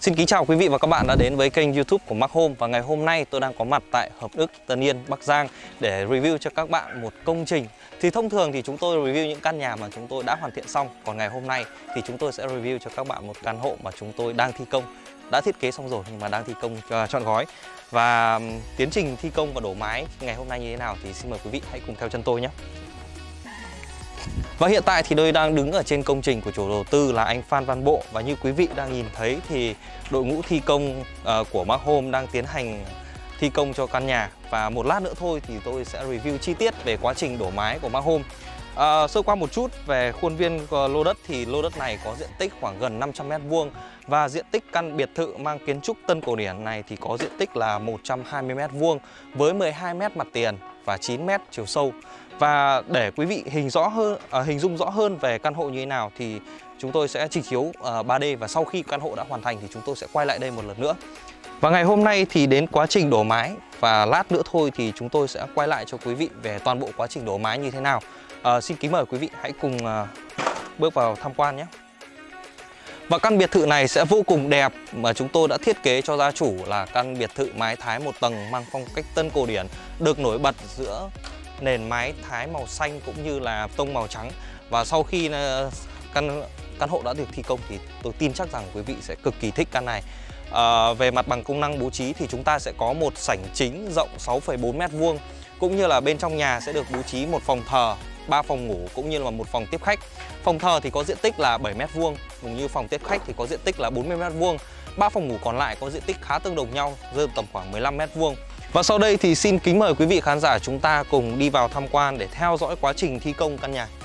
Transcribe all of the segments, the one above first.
Xin kính chào quý vị và các bạn đã đến với kênh YouTube của Mark Home. Và ngày hôm nay tôi đang có mặt tại Hợp Đức, Tân Yên, Bắc Giang để review cho các bạn một công trình. Thì thông thường thì chúng tôi review những căn nhà mà chúng tôi đã hoàn thiện xong. Còn ngày hôm nay thì chúng tôi sẽ review cho các bạn một căn hộ mà chúng tôi đang thi công. Đã thiết kế xong rồi nhưng mà đang thi công trọn gói. Và tiến trình thi công và đổ mái ngày hôm nay như thế nào thì xin mời quý vị hãy cùng theo chân tôi nhé. Và hiện tại thì tôi đang đứng ở trên công trình của chủ đầu tư là anh Phan Văn Bộ. Và như quý vị đang nhìn thấy thì đội ngũ thi công của Mark Home đang tiến hành thi công cho căn nhà. Và một lát nữa thôi thì tôi sẽ review chi tiết về quá trình đổ mái của Mark Home. Sơ qua một chút về khuôn viên lô đất thì lô đất này có diện tích khoảng gần 500 m². Và diện tích căn biệt thự mang kiến trúc Tân Cổ Điển này thì có diện tích là 120 m² với 12 m mặt tiền và 9 m chiều sâu. Và để quý vị hình dung rõ hơn về căn hộ như thế nào thì chúng tôi sẽ trình chiếu 3D. Và sau khi căn hộ đã hoàn thành thì chúng tôi sẽ quay lại đây một lần nữa. Và ngày hôm nay thì đến quá trình đổ mái. Và lát nữa thôi thì chúng tôi sẽ quay lại cho quý vị về toàn bộ quá trình đổ mái như thế nào. Xin kính mời quý vị hãy cùng bước vào tham quan nhé. Và căn biệt thự này sẽ vô cùng đẹp mà chúng tôi đã thiết kế cho gia chủ là căn biệt thự mái Thái một tầng mang phong cách Tân Cổ Điển, được nổi bật giữa nền mái Thái màu xanh cũng như là tông màu trắng. Và sau khi căn hộ đã được thi công thì tôi tin chắc rằng quý vị sẽ cực kỳ thích căn này. Về mặt bằng công năng bố trí thì chúng ta sẽ có một sảnh chính rộng 6,4 m², cũng như là bên trong nhà sẽ được bố trí một phòng thờ, 3 phòng ngủ cũng như là một phòng tiếp khách. Phòng thờ thì có diện tích là 7 m², cũng như phòng tiếp khách thì có diện tích là 40 m². 3 phòng ngủ còn lại có diện tích khá tương đồng nhau, rơi tầm khoảng 15 m². Và sau đây thì xin kính mời quý vị khán giả chúng ta cùng đi vào tham quan để theo dõi quá trình thi công căn nhà.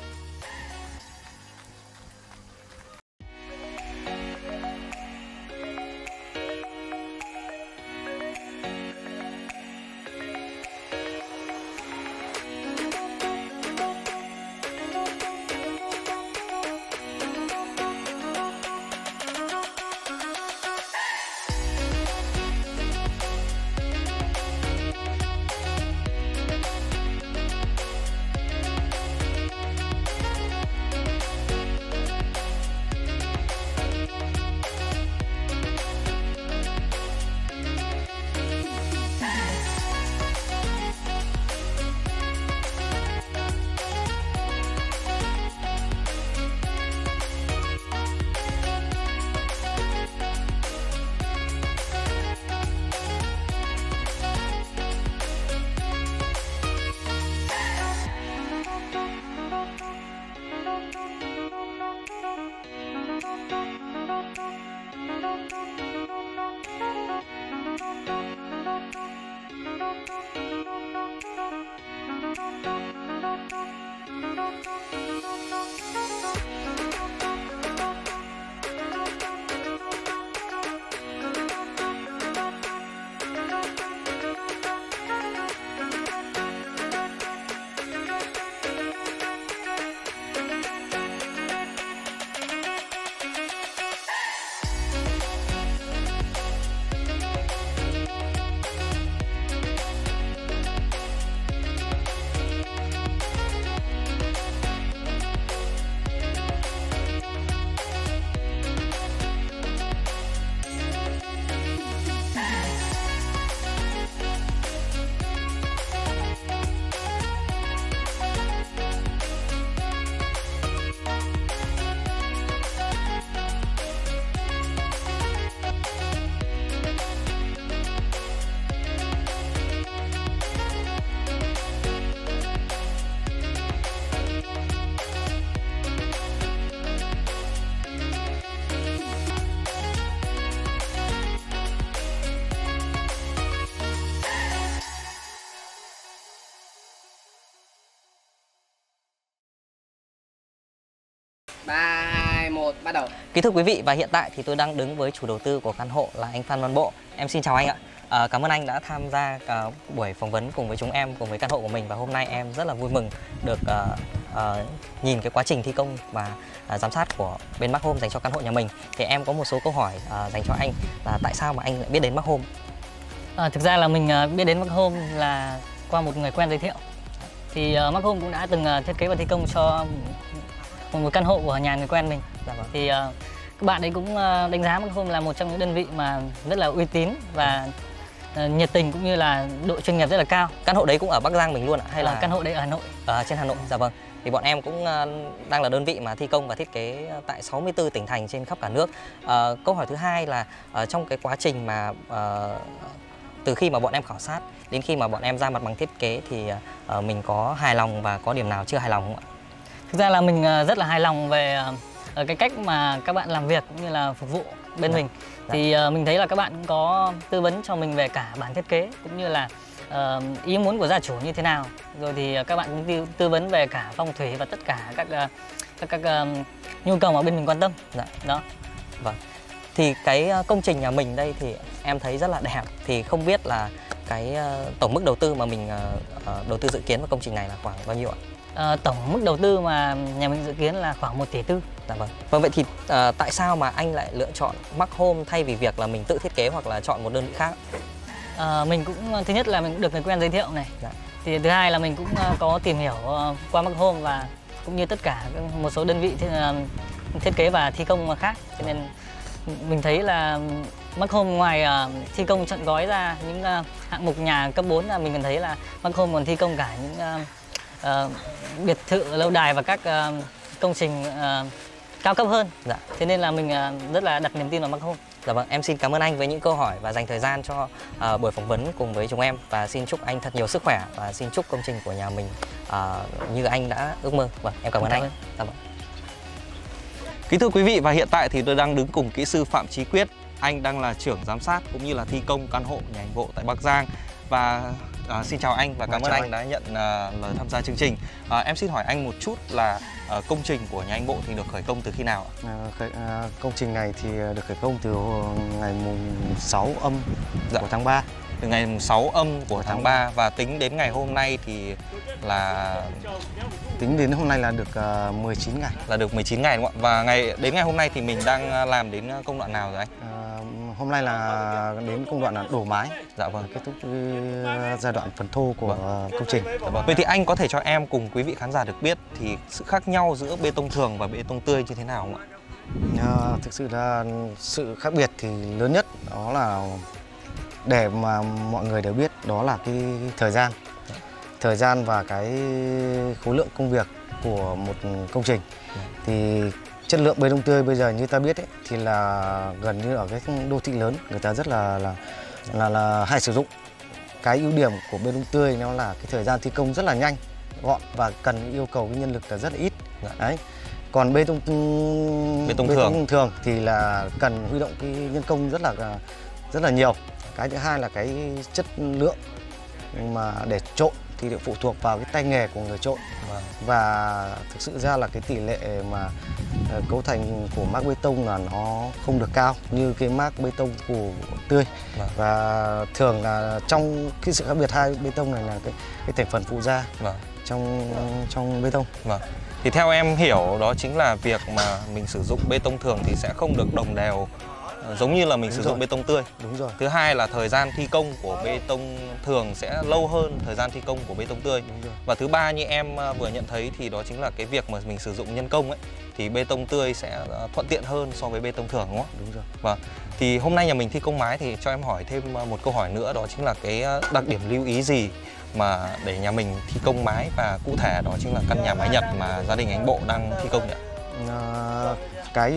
Bắt đầu. Kính thưa quý vị, và hiện tại thì tôi đang đứng với chủ đầu tư của căn hộ là anh Phan Văn Bộ. Em xin chào anh ạ. Cảm ơn anh đã tham gia buổi phỏng vấn cùng với chúng em, cùng với căn hộ của mình. Và hôm nay em rất là vui mừng được nhìn cái quá trình thi công và giám sát của bên Mark Home dành cho căn hộ nhà mình. Thì em có một số câu hỏi dành cho anh là tại sao mà anh lại biết đến Mark Home? Thực ra là mình biết đến Mark Home là qua một người quen giới thiệu. Thì Mark Home cũng đã từng thiết kế và thi công cho một căn hộ của nhà người quen mình. Dạ vâng. Thì bạn ấy cũng đánh giá Mark Home là một trong những đơn vị mà rất là uy tín và nhiệt tình cũng như là độ chuyên nghiệp rất là cao. Căn hộ đấy cũng ở Bắc Giang mình luôn ạ? Hay là căn hộ đấy ở Hà Nội? Trên Hà Nội, dạ vâng. Thì bọn em cũng đang là đơn vị mà thi công và thiết kế tại 64 tỉnh thành trên khắp cả nước. Câu hỏi thứ hai là trong cái quá trình mà từ khi mà bọn em khảo sát đến khi mà bọn em ra mặt bằng thiết kế thì mình có hài lòng và có điểm nào chưa hài lòng không ạ? Thực ra là mình rất là hài lòng về cái cách mà các bạn làm việc cũng như là phục vụ bên mình. Thì mình thấy là các bạn cũng có tư vấn cho mình về cả bản thiết kế cũng như là ý muốn của gia chủ như thế nào. Rồi thì các bạn cũng tư vấn về cả phong thủy và tất cả các nhu cầu mà bên mình quan tâm. Đó. Vâng. Thì cái công trình nhà mình đây thì em thấy rất là đẹp. Thì không biết là cái tổng mức đầu tư mà mình đầu tư dự kiến vào công trình này là khoảng bao nhiêu ạ? Tổng mức đầu tư mà nhà mình dự kiến là khoảng 1,4 tỷ. Dạ vâng. Vâng, vậy thì tại sao mà anh lại lựa chọn Mark Home thay vì việc là mình tự thiết kế hoặc là chọn một đơn vị khác? Mình cũng thứ nhất là mình cũng được người quen giới thiệu này. Thì thứ hai là mình cũng có tìm hiểu qua Mark Home và cũng như tất cả một số đơn vị thiết kế và thi công khác. Cho nên mình thấy là Mark Home ngoài thi công trọn gói ra những hạng mục nhà cấp 4 là mình còn thấy là Mark Home còn thi công cả những biệt thự lâu đài và các công trình cao cấp hơn. Thế nên là mình rất là đặt niềm tin vào Mark Home. Dạ vâng, em xin cảm ơn anh với những câu hỏi và dành thời gian cho buổi phỏng vấn cùng với chúng em. Và xin chúc anh thật nhiều sức khỏe và xin chúc công trình của nhà mình như anh đã ước mơ. Vâng, em cảm ơn anh. Dạ vâng. Kính thưa quý vị, và hiện tại thì tôi đang đứng cùng kỹ sư Phạm Chí Quyết. Anh đang là trưởng giám sát cũng như là thi công căn hộ nhà anh Bộ tại Bắc Giang. Và xin chào anh và cảm ơn anh đã nhận lời tham gia chương trình. Em xin hỏi anh một chút là công trình của nhà anh Bộ thì được khởi công từ khi nào ạ? Công trình này thì được khởi công từ ngày mùng 6 âm của tháng 3. Từ ngày mùng 6 âm của tháng 3 và tính đến ngày hôm nay thì là... Tính đến hôm nay là được 19 ngày. Là được 19 ngày đúng không ạ? Và đến ngày hôm nay thì mình đang làm đến công đoạn nào rồi anh? Hôm nay là đến công đoạn là đổ mái. Dạ vâng. Kết thúc giai đoạn phần thô của công trình. Dạ vâng. Vậy thì anh có thể cho em cùng quý vị khán giả được biết thì sự khác nhau giữa bê tông thường và bê tông tươi như thế nào không ạ? Thực sự là sự khác biệt thì lớn nhất đó là để mà mọi người đều biết đó là cái thời gian và cái khối lượng công việc của một công trình. Thì chất lượng bê tông tươi bây giờ như ta biết ấy, thì là gần như ở cái đô thị lớn người ta rất là hay sử dụng. Cái ưu điểm của bê tông tươi nó là cái thời gian thi công rất là nhanh, gọn và cần yêu cầu cái nhân lực là rất là ít. Đấy. Còn bê tông thường thì là cần huy động cái nhân công rất là nhiều. Cái thứ hai là cái chất lượng mà để trộn thì được phụ thuộc vào cái tay nghề của người trộn. Và thực sự ra là cái tỷ lệ mà cấu thành của mác bê tông là nó không được cao như cái mác bê tông của tươi. Và thường là trong cái sự khác biệt hai bê tông này là cái thành phần phụ gia trong bê tông. Thì theo em hiểu đó chính là việc mà mình sử dụng bê tông thường thì sẽ không được đồng đều giống như là mình sử dụng bê tông tươi. Đúng rồi. Thứ hai là thời gian thi công của bê tông thường sẽ lâu hơn thời gian thi công của bê tông tươi. Và thứ ba như em vừa nhận thấy thì đó chính là cái việc mà mình sử dụng nhân công ấy thì bê tông tươi sẽ thuận tiện hơn so với bê tông thường đúng không? Đúng rồi. Vâng. Thì hôm nay nhà mình thi công mái thì cho em hỏi thêm một câu hỏi nữa, đó chính là cái đặc điểm lưu ý gì mà để nhà mình thi công mái, và cụ thể đó chính là căn nhà mái Nhật mà gia đình anh Bộ đang thi công nhỉ? Cái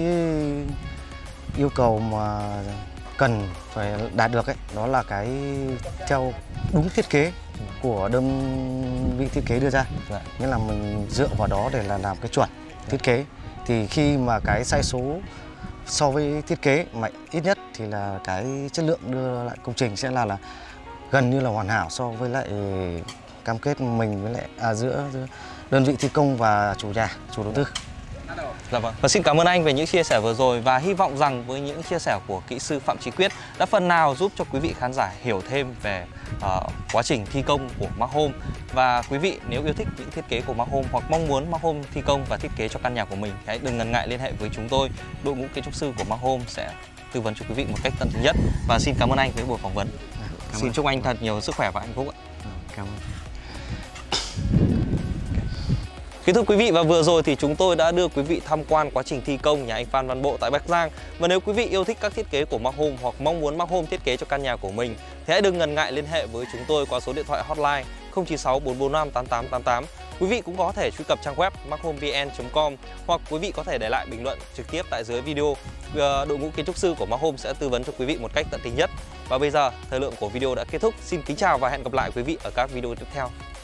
yêu cầu mà cần phải đạt được ấy, đó là cái theo đúng thiết kế của đơn vị thiết kế đưa ra. Nghĩa là mình dựa vào đó để là làm cái chuẩn thiết kế. Thì khi mà cái sai số so với thiết kế mà ít nhất thì là cái chất lượng đưa lại công trình sẽ là gần như là hoàn hảo so với lại cam kết mình với lại giữa đơn vị thi công và chủ đầu tư. Dạ vâng. Và xin cảm ơn anh về những chia sẻ vừa rồi, và hy vọng rằng với những chia sẻ của kỹ sư Phạm Chí Quyết đã phần nào giúp cho quý vị khán giả hiểu thêm về quá trình thi công của Mark Home. Và quý vị nếu yêu thích những thiết kế của Mark Home hoặc mong muốn Mark Home thi công và thiết kế cho căn nhà của mình, hãy đừng ngần ngại liên hệ với chúng tôi. Đội ngũ kiến trúc sư của Mark Home sẽ tư vấn cho quý vị một cách tận tình nhất. Và xin cảm ơn anh với buổi phỏng vấn. Xin chúc anh thật nhiều sức khỏe và hạnh phúc ạ. Cảm ơn. Kính thưa quý vị, và vừa rồi thì chúng tôi đã đưa quý vị tham quan quá trình thi công nhà anh Phan Văn Bộ tại Bắc Giang. Và nếu quý vị yêu thích các thiết kế của Mark Home hoặc mong muốn Mark Home thiết kế cho căn nhà của mình thì hãy đừng ngần ngại liên hệ với chúng tôi qua số điện thoại hotline 096 445 8888. Quý vị cũng có thể truy cập trang web markhomevn.com hoặc quý vị có thể để lại bình luận trực tiếp tại dưới video. Đội ngũ kiến trúc sư của Mark Home sẽ tư vấn cho quý vị một cách tận tình nhất. Và bây giờ, thời lượng của video đã kết thúc. Xin kính chào và hẹn gặp lại quý vị ở các video tiếp theo.